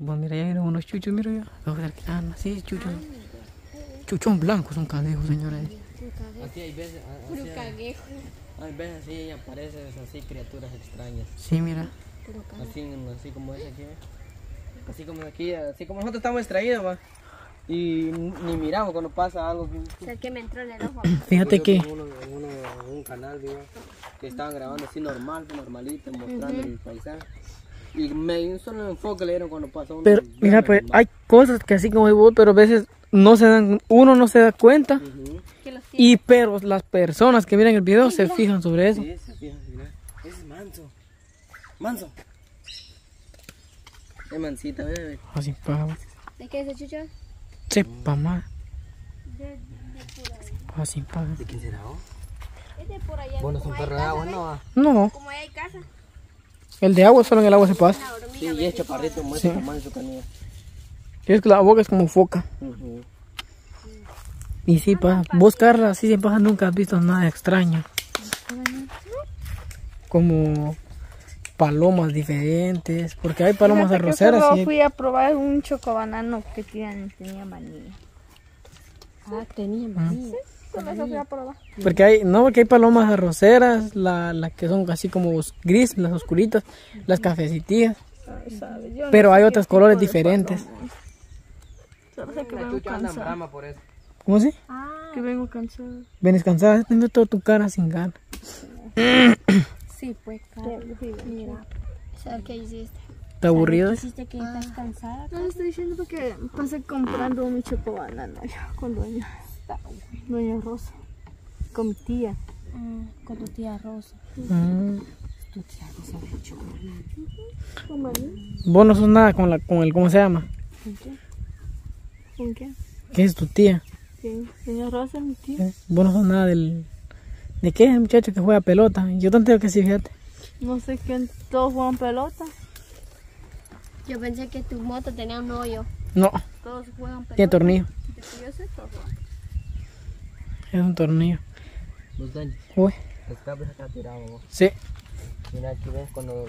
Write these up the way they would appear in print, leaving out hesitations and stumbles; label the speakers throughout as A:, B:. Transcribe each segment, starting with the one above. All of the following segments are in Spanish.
A: Bueno, mira, ya vienen unos chuchos, mira ya. Sí, chuchos. Chuchón blancos, son canejos, señora.
B: Así hay veces. Hay veces así aparecen así criaturas extrañas.
A: Sí, mira.
B: Así como es aquí, así como aquí, así como nosotros estamos extraídos, va. Y ni miramos cuando pasa algo.
C: O sea, que me entró en el ojo.
A: Fíjate que
B: En un canal, digo, que estaban grabando así normalito, mostrando el paisaje. Y un solo enfoque le dieron cuando pasó.
A: pero mira, pues hay cosas que así como hay vos, pero a veces uno no se da cuenta. Y pero las personas que miran el video se fijan sobre eso.
B: Sí, se fijan, mira. Es manso. Manso. Es mansita, bebé.
A: Así paja.
C: ¿De qué es ese chucho?
A: Sepa más.
C: De por ahí.
A: Así paja.
B: ¿De quién será vos?
C: Es de por allá.
B: Bueno, es un
C: como hay
B: perro de
C: casa,
B: agua,
C: ¿ves?
B: ¿no? Va.
A: No,
C: Como ahí hay casa.
A: el de agua solo en el agua se pasa.
C: Una hormiga
B: Sí, y
C: verde
B: es chaparrito,
C: toda.
B: muestra tamaño de su canilla.
A: Es que la boca es como foca. Y sí, paja. Vos, Carla, así sin paja nunca has visto nada extraño. Como palomas diferentes. Porque hay palomas arroceras.
D: Yo
A: Sí.
D: fui a probar un chocobanano que tenía manilla.
C: Ah, tenía maní.
D: Solo eso fui a probar.
A: Porque hay palomas arroceras, las que son así como gris, las oscuritas, las cafecitías.
D: Ay, sabe, yo no
A: Pero
D: sé
A: hay
D: qué
A: otros
D: tipo
A: colores
D: de
A: diferentes.
D: paloma. Solo sé que
B: La
D: vengo
B: chucha anda en
D: cansada.
B: brama por eso.
A: ¿Cómo así?
D: Que vengo cansada.
A: Vienes cansada, tengo toda tu cara sin ganas.
C: Sí, pues, claro. Mira. ¿Sabes qué hiciste?
A: ¿Está aburrido?
C: Hiciste que estás cansada.
D: No, le estoy diciendo porque pasé comprando mi chocobanano con doña Rosa. Con mi tía.
C: Con tu tía Rosa. Tu tía Rosa de chocolate.
D: ¿Con maní?
A: Vos no sos nada con el, ¿cómo se llama?
D: ¿Con qué? ¿Con qué?
A: ¿Qué es tu tía?
D: Sí, doña Rosa es mi tía.
A: Vos no sos nada ¿de qué? El muchacho que juega pelota. Yo te entiendo que sí, fíjate.
D: No sé quién, todos juegan pelota.
C: Yo pensé que tu moto tenía un hoyo.
A: No,
D: Todos juegan pelota.
A: tiene tornillo.
D: Yo sé todos juegan.
A: Es un tornillo.
B: Los daños.
A: Uy,
B: El cable está tirado, vos.
A: sí.
B: Mira, aquí ves cuando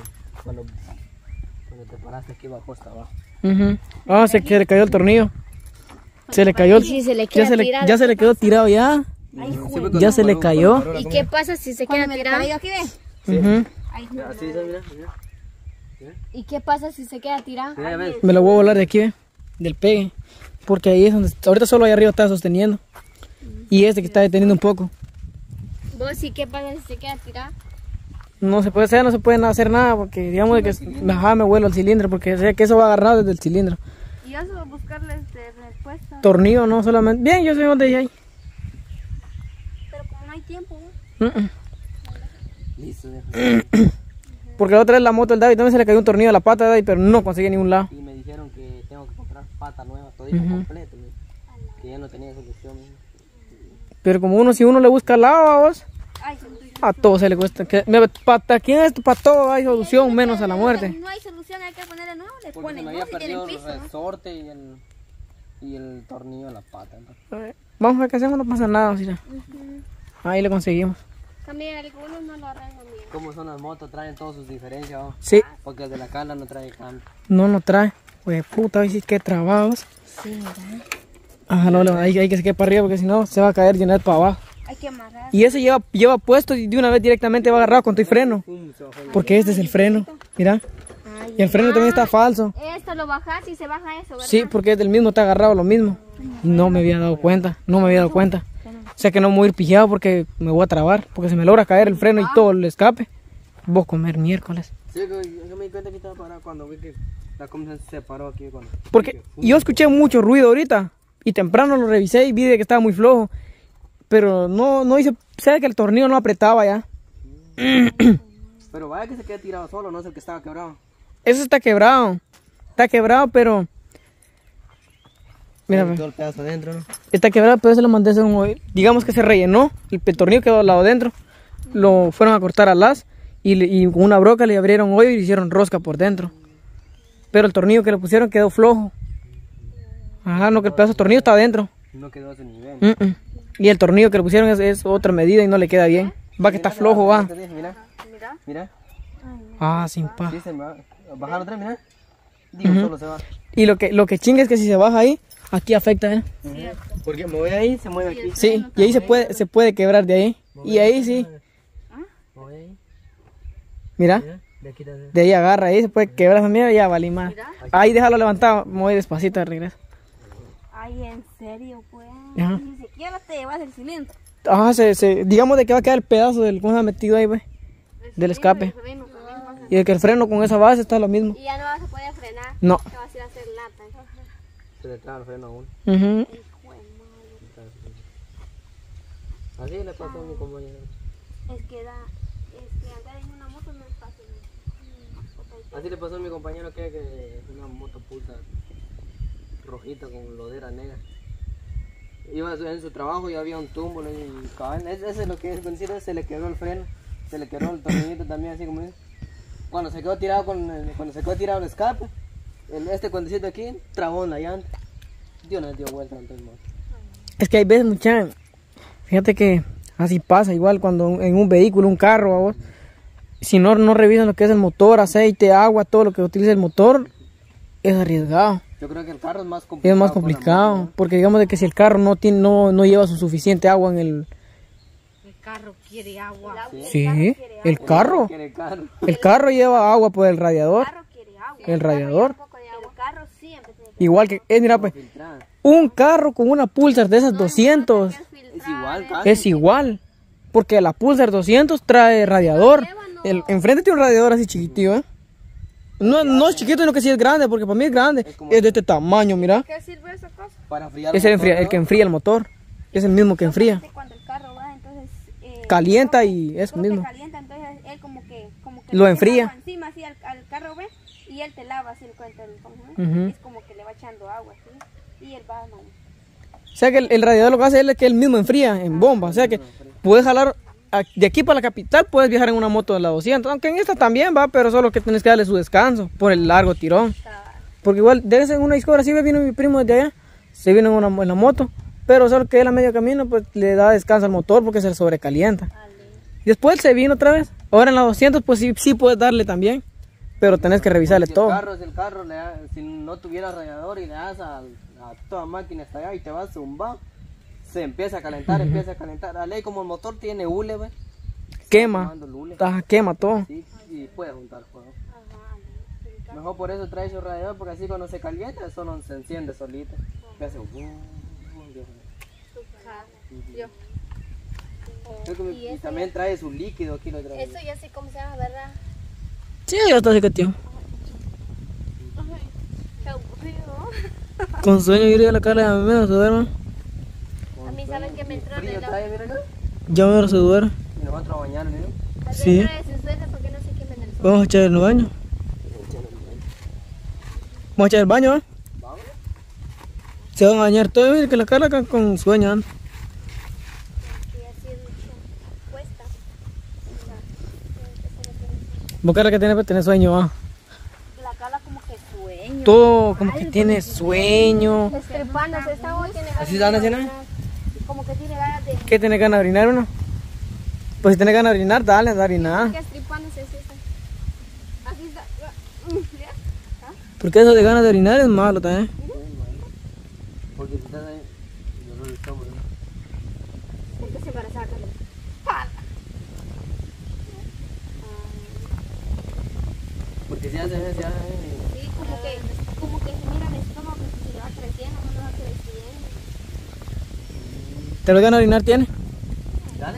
B: te paraste aquí bajo hasta abajo.
A: Ah, se le cayó el tornillo. Se le cayó el...
C: Sí, se le
A: ya,
C: queda
A: se le,
C: tirado.
A: ya se le quedó tirado ya. Ya se le cayó.
C: ¿Y qué pasa si se queda tirado?
D: Aquí ves.
A: Ujú.
B: Así, mira.
C: ¿Y qué pasa si se queda tirado?
B: Mira, ves.
A: Me lo voy a volar de aquí, ¿ve? Del pegue. Porque ahí es donde... Ahorita solo ahí arriba está sosteniendo. Y este que está deteniendo un poco.
C: ¿Vos y qué pasa si se queda tirado?
A: No se puede hacer, no se puede hacer nada. Porque digamos de que me vuelo el cilindro. Porque sé que eso va agarrado desde el cilindro.
D: Y eso, buscarles de respuesta.
A: Tornillo no solamente... Bien, yo sé dónde hay.
D: Pero como no hay tiempo, ¿no?
B: Listo, deja.
A: Porque la otra vez la moto del David también se le cayó un tornillo a la pata de David, pero no conseguía ni un lado.
B: Y me dijeron que tengo que comprar pata nueva, todito completo, mira. Que ya no tenía solución. Mira.
A: Pero como si uno le busca lado a vos,
D: Ay, se me estoy-
A: a todo se le cuesta. ¿Quién es esto? Para todo hay solución, menos a la muerte.
D: No hay solución, hay que ponerle nuevo, le
B: Porque se
D: ponen,
B: me
D: ¿no?
B: había
D: Si tienen
B: perdido el
D: piso, ¿no?
B: resorte y el tornillo a la pata. Entonces.
A: Vamos a ver qué hacemos, no pasa nada. Mira. Ahí le conseguimos.
C: También algunos no lo arreglan bien.
B: ¿Cómo son las motos? Traen todas sus diferencias, ¿no?
A: Sí,
B: Porque el de la Carla no trae cambio.
A: no nos trae. Pues puta, hoy sí que trabajos.
C: Sí, ¿verdad?
A: Ajá, no, hay que se quede para arriba porque si no se va a caer llenar para abajo.
D: Hay que amarrar.
A: Y ese lleva puesto y de una vez directamente va agarrado con tu freno. Porque este es el freno, mira. Y el freno también está falso.
D: Esto lo bajas y se baja eso, ¿verdad?
A: Sí, porque es del mismo, está agarrado lo mismo. Y no me había dado cuenta, O sea que no me voy a ir pillado porque me voy a trabar. Porque si me logra caer el freno y todo el escape, voy a comer miércoles.
B: Sí, yo me di cuenta que estaba parado cuando vi que la comisión se separó aquí.
A: Porque yo escuché mucho ruido ahorita. Y temprano lo revisé y vi de que estaba muy flojo. Pero no hice, sé que el tornillo no apretaba ya.
B: Pero vaya que se queda tirado solo, no es el que estaba quebrado.
A: Eso está quebrado. Está quebrado, pero... Mira,
B: Todo el pedazo adentro, ¿no?
A: está quebrado, pero se lo mandé a hacer un hoyo. Digamos que se rellenó. El tornillo quedó al lado dentro. Lo fueron a cortar al as. Y con una broca le abrieron hoyo y le hicieron rosca por dentro. Pero el tornillo que le pusieron quedó flojo. Ajá, no, que el pedazo de tornillo está adentro.
B: No quedó a ese nivel.
A: Y el tornillo que le pusieron es otra medida y no le queda bien. Va que está flojo, va.
B: Mira. Mira.
A: Ah, sin paz.
B: Sí, se me va. Bajar otra, mira. Digo, solo se va.
A: Y lo que chinga es que si se baja ahí, aquí afecta, ¿eh?
B: Porque me voy ahí, se mueve aquí.
A: Sí, y ahí se puede quebrar de ahí. Y ahí sí,
B: Me voy ahí.
A: mira,
B: De aquí también.
A: de ahí agarra, ahí se puede quebrar también y ya valí más. Ahí déjalo levantado, muy despacito de regreso.
C: Ay, en serio, pues.
A: Ajá.
C: Ni siquiera te llevas el cilindro.
A: Ajá, digamos de que va a quedar el pedazo del, ¿cómo se ha metido ahí, pues? Del escape.
C: El freno también vas a-
A: Y de que el freno con esa base está lo mismo.
C: Y ya no vas a poder frenar.
A: No.
C: Te vas a ir a hacer lata.
B: Se le traba el freno a uno.
A: Ujú.
B: Así le pasó a mi compañero.
C: Es que andar en una moto no es fácil.
B: Así le pasó a mi compañero que una moto puta rojita con lodera negra. Iba en su trabajo y había un tumbo y cabal, ese es lo que es decir, se le quebró el freno, se le quebró el tornillito también así como es. Cuando se quedó tirado el escape, este cuentecito aquí trabó en la llanta. Dios no le dio vuelta entonces más.
A: Es que hay veces, mucha, fíjate que así pasa, igual cuando en un vehículo, un carro, vos, si no revisan lo que es el motor, aceite, agua, todo lo que utiliza el motor, es arriesgado.
B: Yo creo que el carro es más complicado.
A: Es más
B: con la
A: complicado,
B: moto,
A: porque digamos de que si el carro no lleva su suficiente agua en el...
C: El carro quiere agua.
A: Sí, el
B: ¿no?
A: carro.
B: Quiere el carro.
A: El carro lleva agua por el radiador.
C: El carro quiere agua.
A: El radiador.
C: El carro siempre tiene que
A: Igual que, mira pues,
B: Filtrada.
A: un carro con una Pulsar de esas 200
B: Es igual, casi.
A: es igual. Porque la Pulsar 200 trae radiador. Enfrente tiene un radiador así chiquitillo, ¿eh? No es chiquito, sino que sí es grande, porque para mí es grande. Es de este tamaño, mira.
C: ¿Qué sirve esa cosa?
B: Para enfriar
A: Es el
B: motor,
A: que enfría el motor. Es el mismo que enfría.
C: Cuando el carro va, entonces
A: Calienta y eso
C: se
A: mismo.
C: calienta, entonces él como que
A: Lo
C: le
A: enfría.
C: echa agua encima así al carro ve y él te lava así el cuento ¿cómo se
A: Ujú.
C: llama? Es como que le va echando agua así y él va no.
A: O sea que el radiador lo que hace es que él mismo enfría en bomba. O sea que puedes jalar de aquí para la capital, puedes viajar en una moto de la 200. Aunque en esta también va, pero solo que tienes que darle su descanso por el largo tirón. Porque igual, debe ser una discora, así vino mi primo desde allá, se vino en la moto. Pero solo que él a medio camino, pues le da descanso al motor porque se sobrecalienta. Y después se vino otra vez. Ahora en la 200, pues sí puedes darle también. Pero tenés que revisarle
B: Si
A: todo.
B: el carro si no tuviera radiador y le das a toda máquina hasta allá y te vas zumbado, se empieza a calentar, empieza a calentar. La ley como el motor tiene hule, ve,
A: Quema.
B: tomando el hule,
A: Quema todo.
B: sí, y puede juntar fuego. Mejor por eso trae su radiador, porque así cuando se calienta solo se enciende solito. Y hace Creo que y también trae su líquido aquí lo trae.
C: Eso ya sé cómo se llama, ¿verdad?
A: Sí, ya está así, tío.
C: Qué aburrido.
A: Con sueño ir a la cara de mi menos se duerme.
C: A mí saben que me entró
B: Frío trae, mira acá.
A: Ya menos se duerme.
B: Y nosotros a bañar, mira.
A: Sí.
C: Trae sus sueños porque no se quemen el sol.
A: Vamos a echar el baño. Vamos a echar el baño, ¿eh?
B: Vamos.
A: Se van a bañar todos, mire que la cara acá con sueño anda.
C: Y así es mucho. Cuesta.
A: Vos cara que tiene para tener sueño, ¿ah?
C: La cara como que sueño.
A: Todo como que tiene sueño.
C: Estrepándose, esta hoy tiene ganas.
B: ¿Así están haciendo?
C: Como que tiene ganas de.
A: ¿Qué tiene ganas de orinar uno? Pues si tiene ganas de orinar, dale, anda a orinar.
C: Que estripándose así está. Así está. ¿Ya?
A: Porque eso de ganas de orinar es malo también.
B: Porque si estás ahí, yo no lo estamos, ¿no?
C: Porque se para sacar.
B: Porque si hace,
C: Sí, como que se mira el estómago que se le va creciendo, no le va creciendo.
A: ¿Te lo ganas de orinar tiene?
B: dale.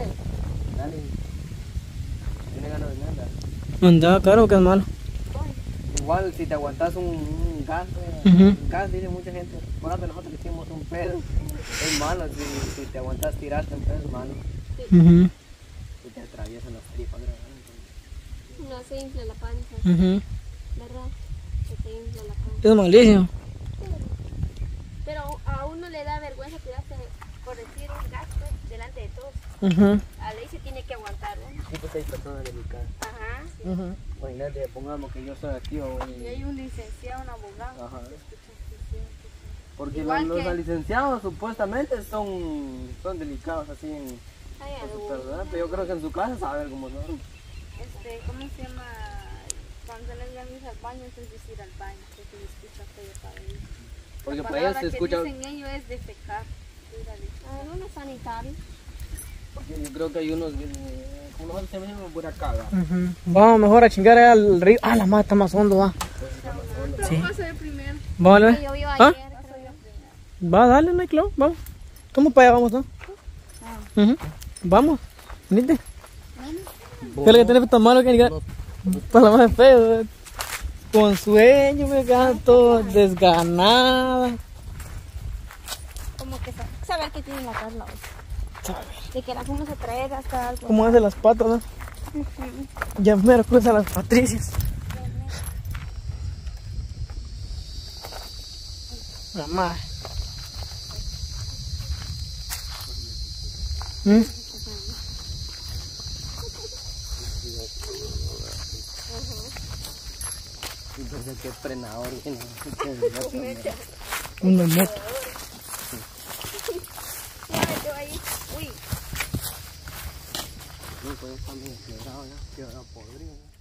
B: Tiene ganas de nada.
A: Anda, claro que es malo.
B: Igual si te aguantas un gas,
A: Ujú.
B: un gas dice mucha gente, por ejemplo nosotros le hicimos un pedo, es malo, si te aguantas tirarte un pedo es malo,
A: Ujú,
B: si te atraviesan las tripas, ¿verdad?
C: No se infla la panza,
A: ujú.
C: ¿verdad? Se te infla la panza.
A: Es malísimo.
C: Pero a uno le da vergüenza tirarse, por decir, un gas pues, delante de todos.
A: Ujú,
C: A ley se tiene que aguantar, ¿no?
B: Sí, pues hay personas delicadas.
C: Ajá. Sí.
A: ujú.
B: Imagínate, pongamos que yo soy activo,
C: Y hay un licenciado, un abogado.
B: Ajá.
C: que escucha que sí.
B: Porque
C: Igual
B: los
C: que-
B: licenciados supuestamente son delicados así en
C: Hay
B: su
C: algo,
B: personal, pero yo creo que en su casa saben cómo son.
C: ¿cómo se llama?
D: cuando se les ven irse al baño, entonces ir al baño, porque se escucha feo para ellos.
B: Porque
D: La
B: para ellos
D: palabra
B: se
D: que
B: escucha.
D: dicen ellos es defecar.
C: No es sanitario.
B: Porque yo creo que hay unos. Como nosotros se ven pura caga.
A: Vamos mejor a chingar al río. Ah, la madre está más hondo, va. Sí.
D: Pasa de primero.
A: Vamos a ver.
C: Yo vivo
A: ¿Ah?
C: ayer, creo.
A: Va, dale, no hay clavo, vamos. Toma para allá, vamos, ¿no? Ujú. Vamos, venite. ¿Qué es lo que tenés tan malo que diga? Para la más feo. Con sueño me canto, desganada.
C: Como que saber que tiene la Carla hoy. De que la fuimos a traer hasta algo.
A: Como hace las patas, ¿no? Ya mero cruza las Patricias. La madre.
B: Entonces, qué frenador.
A: Una moto.
C: Ya metió ahí. Uy.
B: No, pues está medio quebrado ya, quedó podrido.